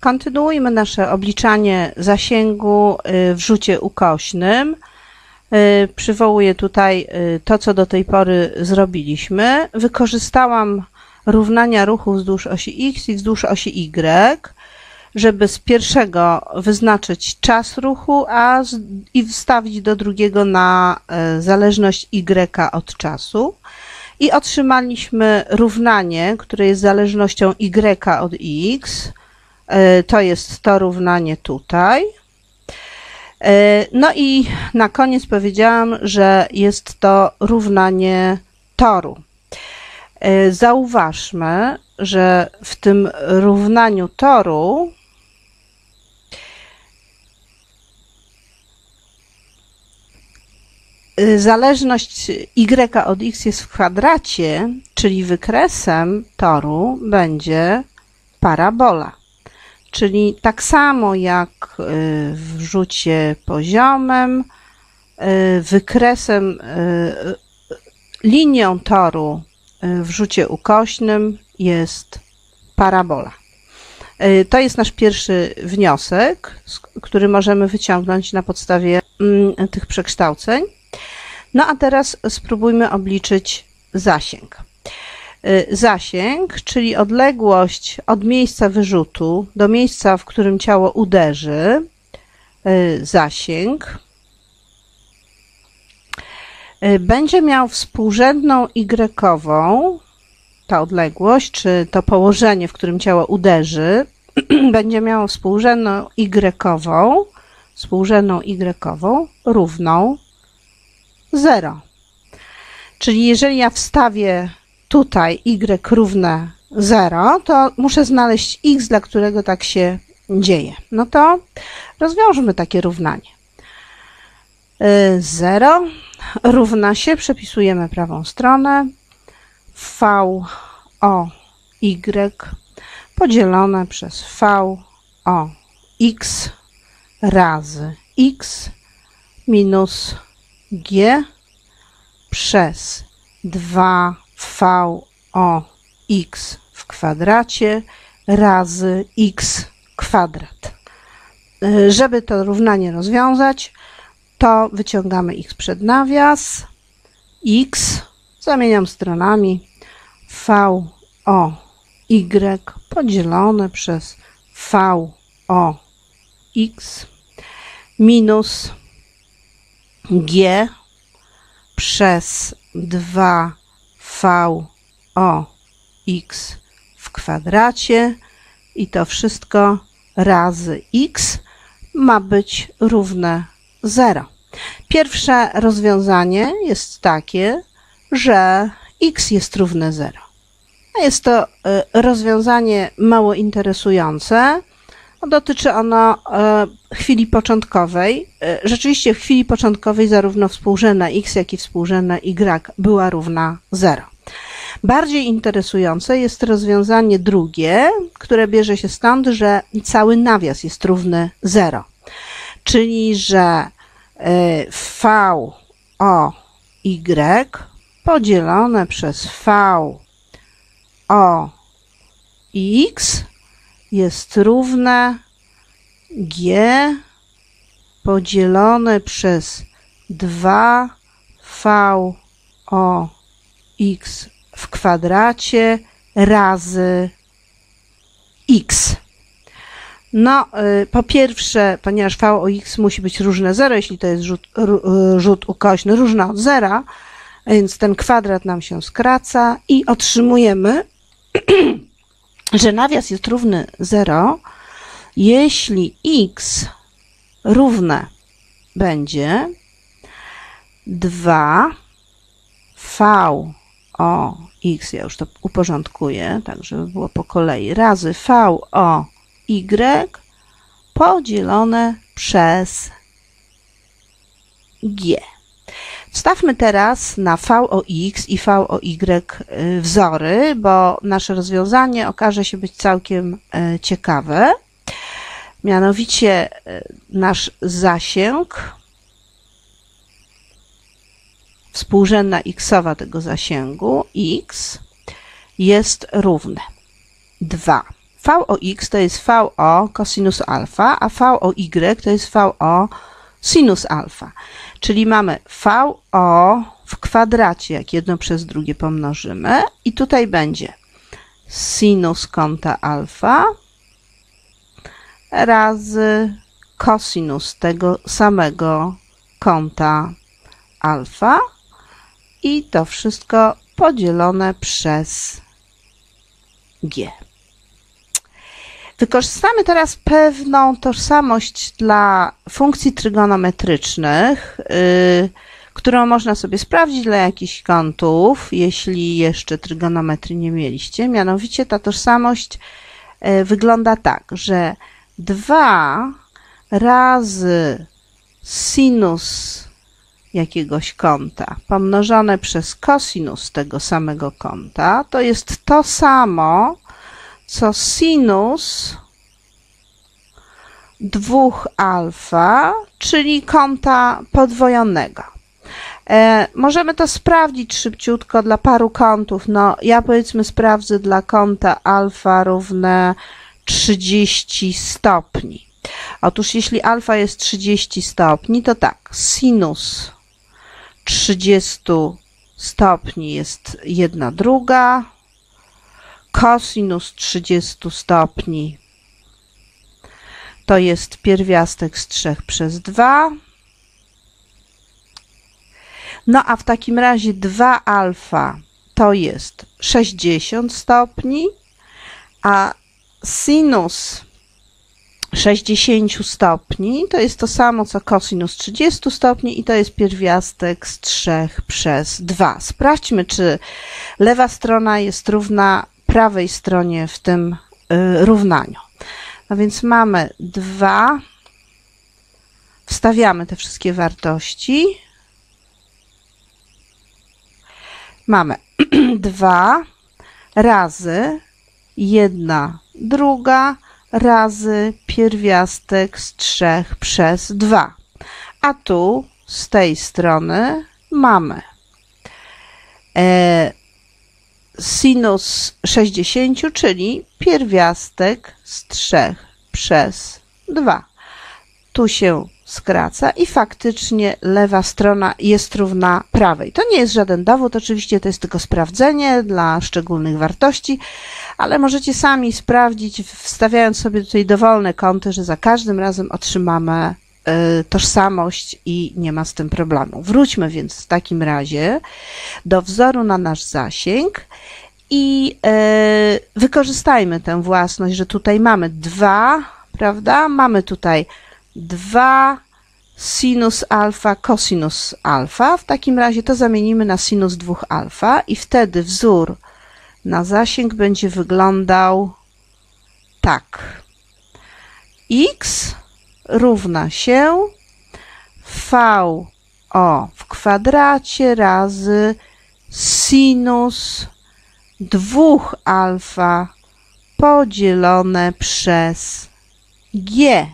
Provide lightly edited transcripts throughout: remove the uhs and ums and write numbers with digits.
Kontynuujmy nasze obliczanie zasięgu w rzucie ukośnym. Przywołuję tutaj to, co do tej pory zrobiliśmy. Wykorzystałam równania ruchu wzdłuż osi X i wzdłuż osi Y, żeby z pierwszego wyznaczyć czas ruchu i wstawić do drugiego na zależność Y od czasu. I otrzymaliśmy równanie, które jest zależnością Y od X. To jest to równanie tutaj. No i na koniec powiedziałam, że jest to równanie toru. Zauważmy, że w tym równaniu toru zależność Y od X jest w kwadracie, czyli wykresem toru będzie parabola. Czyli tak samo jak w rzucie poziomem, wykresem, linią toru w rzucie ukośnym jest parabola. To jest nasz pierwszy wniosek, który możemy wyciągnąć na podstawie tych przekształceń. No a teraz spróbujmy obliczyć zasięg. Zasięg, czyli odległość od miejsca wyrzutu do miejsca, w którym ciało uderzy, zasięg, będzie miał współrzędną y-ową, ta odległość, czy to położenie, w którym ciało uderzy, będzie miało współrzędną y-ową równą 0. Czyli jeżeli ja wstawię tutaj y równe 0, to muszę znaleźć x, dla którego tak się dzieje. No to rozwiążmy takie równanie. 0 równa się, przepisujemy prawą stronę, v o y podzielone przez v o x razy x minus g przez 2v o x w kwadracie razy x kwadrat. Żeby to równanie rozwiązać, to wyciągamy x przed nawias, x zamieniam stronami, v o y podzielone przez v o x minus g przez 2v o x w kwadracie i to wszystko razy x ma być równe 0. Pierwsze rozwiązanie jest takie, że x jest równe 0. Jest to rozwiązanie mało interesujące. Dotyczy ono chwili początkowej. Rzeczywiście w chwili początkowej zarówno współrzędna x, jak i współrzędna y była równa 0. Bardziej interesujące jest rozwiązanie drugie, które bierze się stąd, że cały nawias jest równy 0. Czyli, że v o y podzielone przez v o x jest równe g podzielone przez 2v o x w kwadracie razy x. No, po pierwsze, ponieważ v o x musi być równe 0, jeśli to jest rzut ukośny, różne od 0, więc ten kwadrat nam się skraca i otrzymujemy, że nawias jest równy 0, jeśli x równe będzie 2v o x, ja już to uporządkuję, tak żeby było po kolei, razy v o y podzielone przez g. Wstawmy teraz na v o x i v o y wzory, bo nasze rozwiązanie okaże się być całkiem ciekawe. Mianowicie nasz zasięg, współrzędna x-owa tego zasięgu, x, jest równe 2 VOX to jest VO cosinus alfa, a VOY to jest VO sinus alfa. Czyli mamy VO w kwadracie, jak jedno przez drugie pomnożymy, i tutaj będzie sinus kąta alfa razy kosinus tego samego kąta alfa i to wszystko podzielone przez G. Wykorzystamy teraz pewną tożsamość dla funkcji trygonometrycznych, którą można sobie sprawdzić dla jakichś kątów, jeśli jeszcze trygonometrii nie mieliście. Mianowicie ta tożsamość wygląda tak, że 2 razy sinus jakiegoś kąta pomnożone przez kosinus tego samego kąta to jest to samo, co sinus 2 alfa, czyli kąta podwojonego. Możemy to sprawdzić szybciutko dla paru kątów. No, ja powiedzmy sprawdzę dla kąta alfa równe 30 stopni. Otóż jeśli alfa jest 30 stopni, to tak, sinus 30 stopni jest 1/2, kosinus 30 stopni to jest pierwiastek z 3 przez 2. No a w takim razie 2 alfa to jest 60 stopni, a sinus 60 stopni to jest to samo co kosinus 30 stopni i to jest pierwiastek z 3 przez 2. Sprawdźmy, czy lewa strona jest równa prawej stronie w tym równaniu. No więc mamy 2, wstawiamy te wszystkie wartości. Mamy 2 razy 1/2 razy pierwiastek z 3 przez 2. A tu z tej strony mamy sinus 60, czyli pierwiastek z 3 przez 2. Tu się skraca i faktycznie lewa strona jest równa prawej. To nie jest żaden dowód, oczywiście to jest tylko sprawdzenie dla szczególnych wartości, ale możecie sami sprawdzić, wstawiając sobie tutaj dowolne kąty, że za każdym razem otrzymamy tożsamość i nie ma z tym problemu. Wróćmy więc w takim razie do wzoru na nasz zasięg i wykorzystajmy tę własność, że tutaj mamy 2, prawda? Mamy tutaj 2 sinus alfa, cosinus alfa. W takim razie to zamienimy na sinus 2 alfa i wtedy wzór na zasięg będzie wyglądał tak. X równa się VO w kwadracie razy sinus 2 alfa podzielone przez G.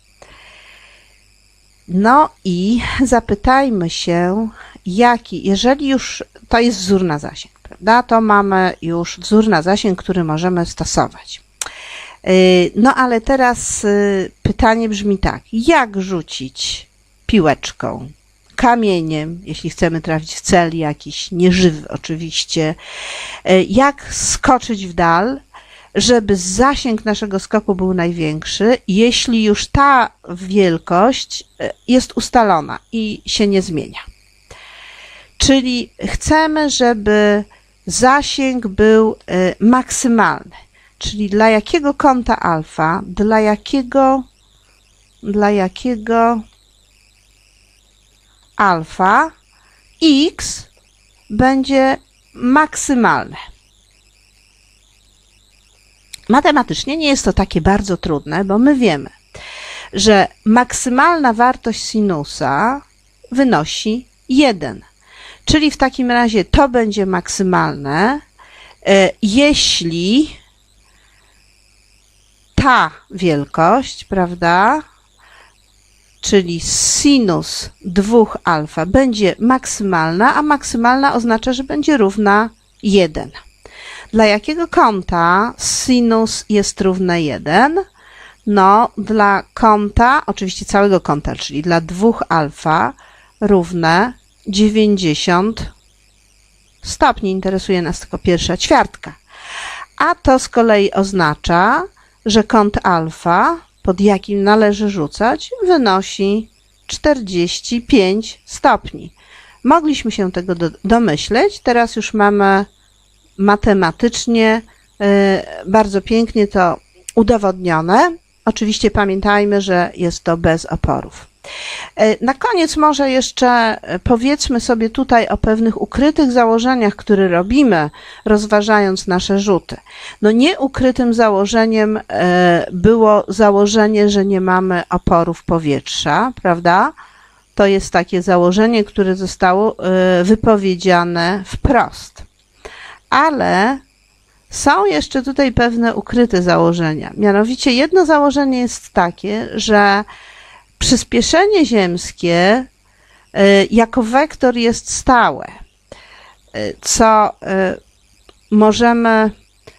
No i zapytajmy się, jeżeli już to jest wzór na zasięg, prawda, to mamy już wzór na zasięg, który możemy stosować. No ale teraz pytanie brzmi tak, jak rzucić piłeczką, kamieniem, jeśli chcemy trafić w cel jakiś nieżywy oczywiście, jak skoczyć w dal, żeby zasięg naszego skoku był największy, jeśli już ta wielkość jest ustalona i się nie zmienia. Czyli chcemy, żeby zasięg był maksymalny. Czyli dla jakiego kąta alfa, dla jakiego alfa x będzie maksymalne. Matematycznie nie jest to takie bardzo trudne, bo my wiemy, że maksymalna wartość sinusa wynosi 1. Czyli w takim razie to będzie maksymalne, jeśli ta wielkość, prawda, czyli sinus 2 alfa będzie maksymalna, a maksymalna oznacza, że będzie równa 1. Dla jakiego kąta sinus jest równe 1? No, dla kąta, oczywiście całego kąta, czyli dla 2α równe 90 stopni. Interesuje nas tylko pierwsza ćwiartka. A to z kolei oznacza, że kąt alfa, pod jakim należy rzucać, wynosi 45 stopni. Mogliśmy się tego domyśleć, teraz już mamy matematycznie bardzo pięknie to udowodnione. Oczywiście pamiętajmy, że jest to bez oporów. Na koniec może jeszcze powiedzmy sobie tutaj o pewnych ukrytych założeniach, które robimy, rozważając nasze rzuty. No nieukrytym założeniem było założenie, że nie mamy oporów powietrza, prawda? To jest takie założenie, które zostało wypowiedziane wprost. Ale są jeszcze tutaj pewne ukryte założenia. Mianowicie jedno założenie jest takie, że przyspieszenie ziemskie jako wektor jest stałe, co możemy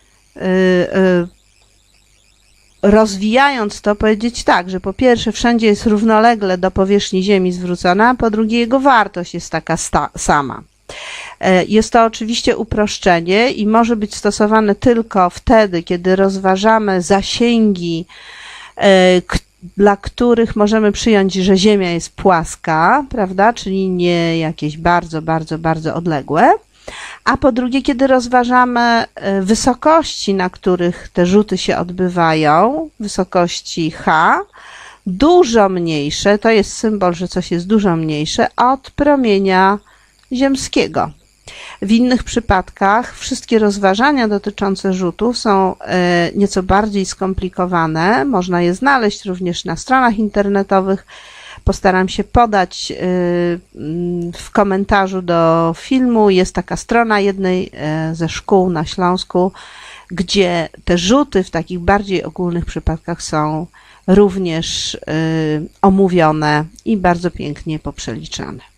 rozwijając to powiedzieć tak, że po pierwsze wszędzie jest równolegle do powierzchni Ziemi zwrócona, a po drugie jego wartość jest taka sama. Jest to oczywiście uproszczenie i może być stosowane tylko wtedy, kiedy rozważamy zasięgi, dla których możemy przyjąć, że Ziemia jest płaska, prawda, czyli nie jakieś bardzo odległe. A po drugie, kiedy rozważamy wysokości, na których te rzuty się odbywają, wysokości h, dużo mniejsze, to jest symbol, że coś jest dużo mniejsze od promienia ziemskiego. W innych przypadkach wszystkie rozważania dotyczące rzutów są nieco bardziej skomplikowane. Można je znaleźć również na stronach internetowych. Postaram się podać w komentarzu do filmu. Jest taka strona jednej ze szkół na Śląsku, gdzie te rzuty w takich bardziej ogólnych przypadkach są również omówione i bardzo pięknie poprzeliczane.